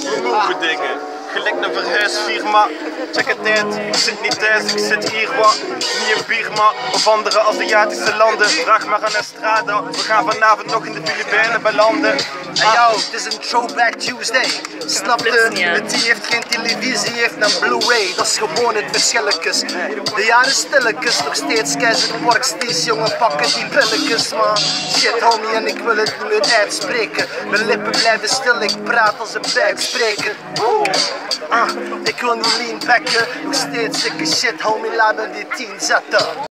We mogen dingen. Gelijk een verhuisfirma. Check het uit, ik zit niet thuis, ik zit hier wat. Niet in Birma of andere Aziatische landen. Vraag maar aan Estrada, we gaan vanavond nog in de Filipijnen belanden. En jou, het is een Throwback Tuesday. Snap je? Het heeft geen televisie, heeft een Blu-ray. Dat is gewoon het verschilletjes. De jaren stilletjes, nog steeds keizer worksties. Jongen, pakken die pilletjes, man. Shit homie, en ik wil het niet meer uitspreken. Mijn lippen blijven stil, ik praat als een buikspreker. Ik wil niet lean backen, nog steeds dikke shit homie, laat me die 10 zetten.